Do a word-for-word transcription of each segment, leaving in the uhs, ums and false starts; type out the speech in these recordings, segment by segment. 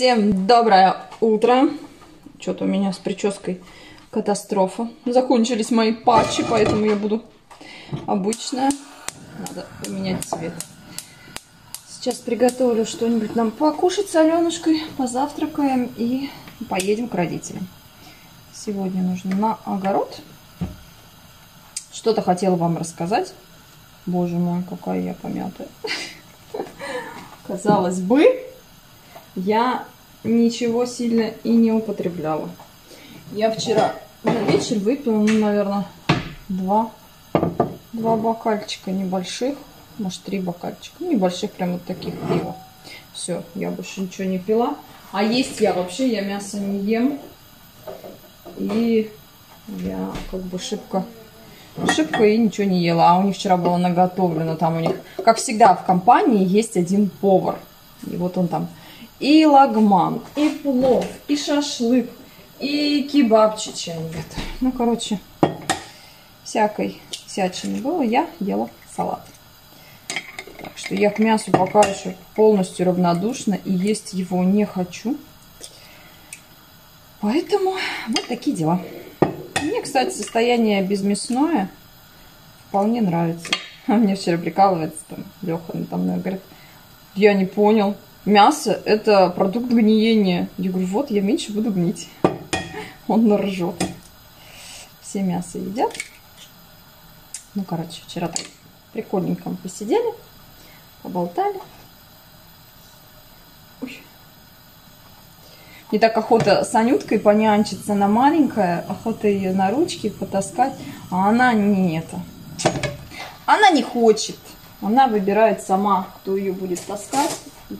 Всем доброе утро. Что-то у меня с прической катастрофа. Закончились мои патчи, поэтому я буду обычная. Надо поменять цвет. Сейчас приготовлю что-нибудь нам покушать с Аленушкой, позавтракаем и поедем к родителям. Сегодня нужно на огород. Что-то хотела вам рассказать. Боже мой, какая я помятая. Казалось бы, я ничего сильно и не употребляла. Я вчера на вечер выпила, ну, наверное, два, два бокальчика небольших, может, три бокальчика, небольших, прям вот таких пива. Все, я больше ничего не пила. А есть я вообще, я мясо не ем. И я как бы шибко, шибко и ничего не ела. А у них вчера было наготовлено, там у них, как всегда, в компании есть один повар. И вот он там и лагман, и плов, и шашлык, и кебабчичи они готовят. Ну, короче, всякой всячины было. Я ела салат. Так что я к мясу пока еще полностью равнодушна и есть его не хочу. Поэтому вот такие дела. Мне, кстати, состояние безмясное вполне нравится. А мне вчера прикалывается там Леха, там, говорит, я не понял. Мясо – это продукт гниения. Я говорю, вот, я меньше буду гнить. Он ржет. Все мясо едят. Ну, короче, вчера так прикольненько посидели, поболтали. Ой. Не так охота с Анюткой понянчиться, она маленькая, охота ее на ручки потаскать, а она не это. Она не хочет. Она выбирает сама, кто ее будет таскать.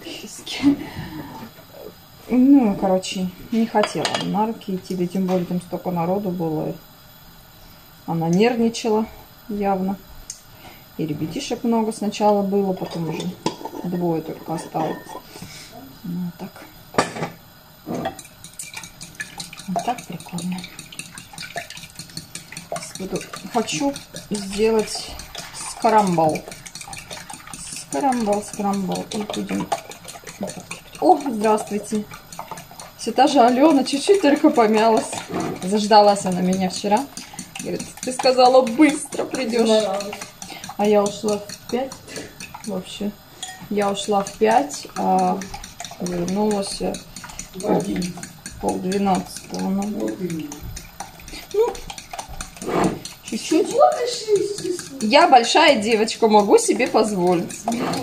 Ну, короче, не хотела на руки идти, да тем более там столько народу было. Она нервничала явно. И ребятишек много сначала было, потом уже двое только осталось. Ну, так. Вот так прикольно. Буду... Хочу сделать скрамбл. Скрамбл, скрамбл. И будем... О, здравствуйте. Все та же Алена, чуть-чуть только помялась. Заждалась она меня вчера. Говорит, ты сказала, быстро придешь. А я ушла в пять. Вообще. Я ушла в пять, а вернулась в полдвенадцатого. Ну, чуть-чуть. Я большая девочка, могу себе позволить.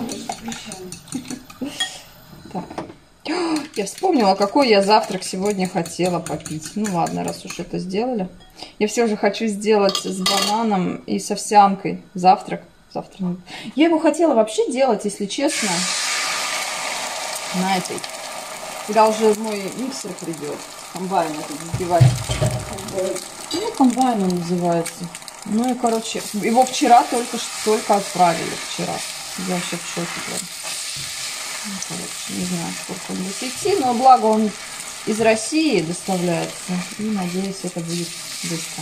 Так. Я вспомнила, какой я завтрак сегодня хотела попить. Ну ладно, раз уж это сделали. Я все же хочу сделать с бананом и с овсянкой завтрак. Завтра. Я его хотела вообще делать, если честно, на этой. Когда уже мой миксер придет. Комбайн этот взбивать. Ну, комбайн он называется. Ну и, короче, его вчера только, только отправили. Вчера. Я вообще в шоке прям. Ну, короче, не знаю, сколько он будет идти, но благо он из России доставляется. И, надеюсь, это будет быстро.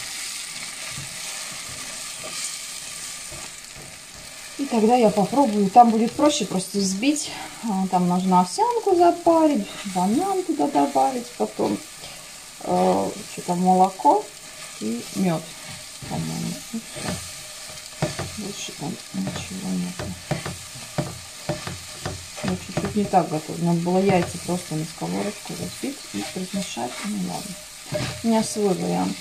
И тогда я попробую. Там будет проще просто взбить. Там нужно овсянку запарить, банан туда добавить, потом э, что-то молоко и мед, по-моему. Больше там ничего нет. Я чуть-чуть не так готовлю. Надо было яйца просто на сковородку разбить и размешать. Ну ладно. У меня свой вариант.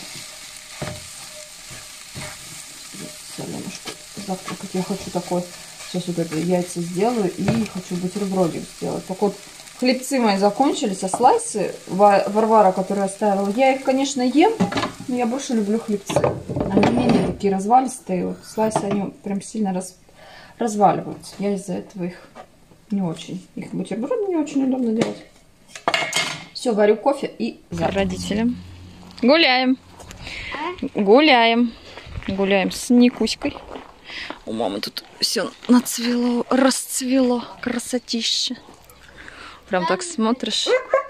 Соленушку завтракать. Я хочу такой, сейчас вот это яйца сделаю и хочу бутербродик сделать. Так вот, хлебцы мои закончились, а слайсы Варвара, которые оставила, я их, конечно, ем, но я больше люблю хлебцы. Они менее такие развалистые. Вот слайсы, они прям сильно раз, разваливаются. Я из-за этого их не очень. Их бутерброды не очень удобно делать. Все, варю кофе и за родителям. Гуляем. Гуляем. Гуляем с Никуськой. У мамы тут все нацвело, расцвело, красотища. Прям так смотришь.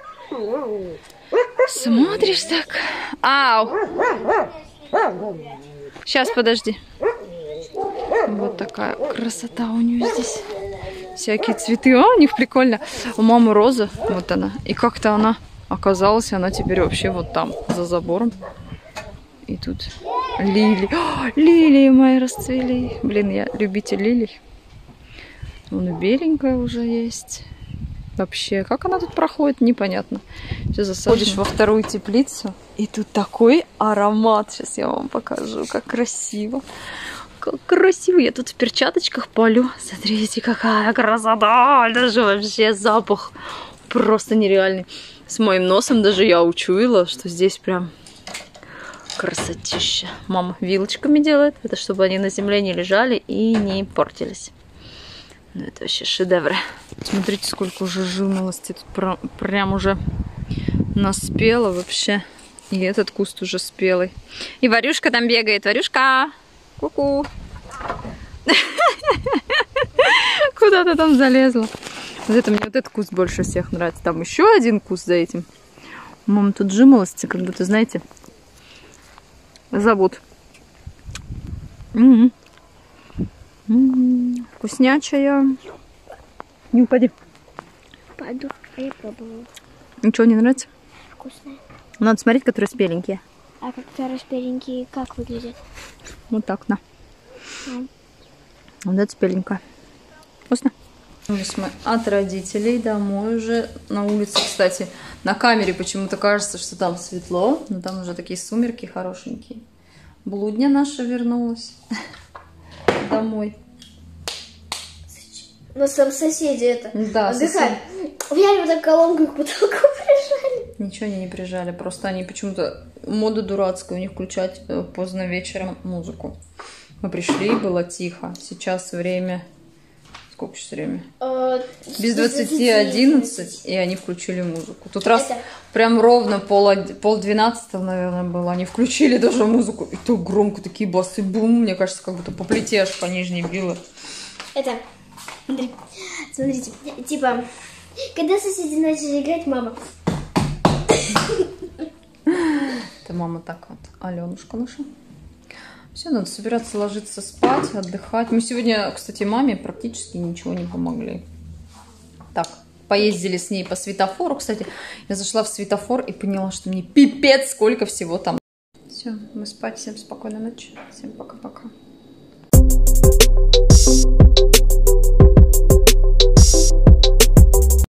Смотришь так. Ау! Сейчас, подожди. Вот такая красота у нее здесь. всякие цветы. А, у них прикольно. У мамы роза, вот она. И как-то она оказалась, она теперь вообще вот там, за забором. И тут лилии. О, лилии мои расцвели. Блин, я любитель лилий. Вон и беленькая уже есть. Вообще, как она тут проходит, непонятно. Все засадишь во вторую теплицу, и тут такой аромат. Сейчас я вам покажу, как красиво. Как красиво. Я тут в перчаточках полю. Смотрите, какая красота. Даже вообще запах просто нереальный. С моим носом даже я учуяла, что здесь прям красотища. Мама вилочками делает. Это чтобы они на земле не лежали и не портились. Ну, это вообще шедевры. Смотрите, сколько уже жимолости. Тут про, прям уже наспело вообще. И этот куст уже спелый. И Варюшка там бегает. Варюшка! Ку-ку! Куда ты там залезла? Вот это мне вот этот куст больше всех нравится. Там еще один куст за этим. Мама, тут жимолости, как будто, знаете, зовут. Угу. М-м-м, вкуснячая. Не упади. Пойду, а я пробовала. Ничего не нравится? Вкусная. Надо смотреть, которые спеленькие. А как распеленькие, как выглядят? Вот так, на. А. Вот это спеленькая. Вкусно? Вернулись мы от родителей домой уже. На улице, кстати, на камере почему-то кажется, что там светло, но там уже такие сумерки хорошенькие. Блудня наша вернулась домой. У нас там соседи это Да, отдыхают. Взяли вот так колонку к потолку прижали. Ничего они не прижали, просто они почему-то мода дурацкая у них включать поздно вечером музыку. Мы пришли, было тихо. Сейчас время... Сколько сейчас время? А, без двадцати одиннадцать, и они включили музыку. Тут это... раз прям ровно пол, пол двенадцатого, наверное, было. Они включили даже музыку. И то громко, такие басы, бум. Мне кажется, как будто по плите аж по нижней било. Это, смотри, смотрите, типа, когда соседи начали играть, мама. Это мама так вот, Аленушка наша. Все, надо собираться ложиться спать, отдыхать. Мы сегодня, кстати, маме практически ничего не помогли. Так, поездили с ней по светофору. Кстати, я зашла в светофор и поняла, что мне пипец сколько всего там. Все, мы спать. Всем спокойной ночи. Всем пока-пока.